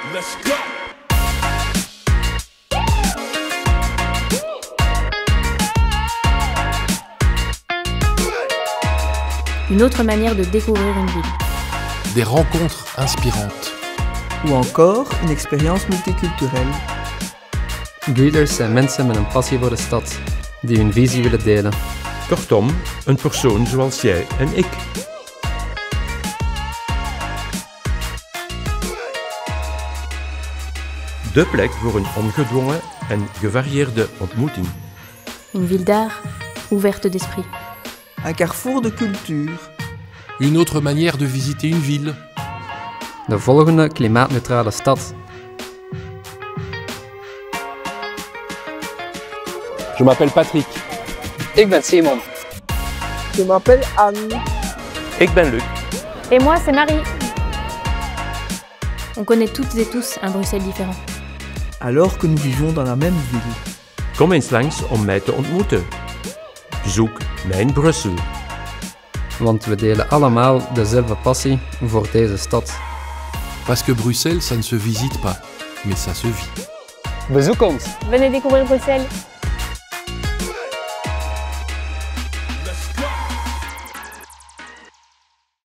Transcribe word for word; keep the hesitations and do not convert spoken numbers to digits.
Let's go. Une autre manière de découvrir une ville. Des rencontres inspirantes. Ou encore une expérience multiculturelle. Greeters zijn mensen met een passie voor de stad, die hun visie willen delen. Kortom, een persoon zoals jij en ik. De plek voor een ongedwongen en gevarieerde ontmoeting. Une ville d'art, ouverte d'esprit. Un carrefour de culture. Une autre manière de visiter une ville. De volgende klimaatneutrale stad. Je m'appelle Patrick. Ik ben Simon. Je m'appelle Anne. Ik ben Luc. Et moi, c'est Marie. On connaît toutes et tous un Bruxelles différent. Alors que nous vivons dans la même ville. Kom eens langs om mij te ontmoeten. Bezoek mijn Brussel. Want we delen allemaal dezelfde passie voor deze stad. Parce que Bruxelles, ça ne se visite pas, mais ça se vit. Bezoek ons. Venez découvrir Bruxelles.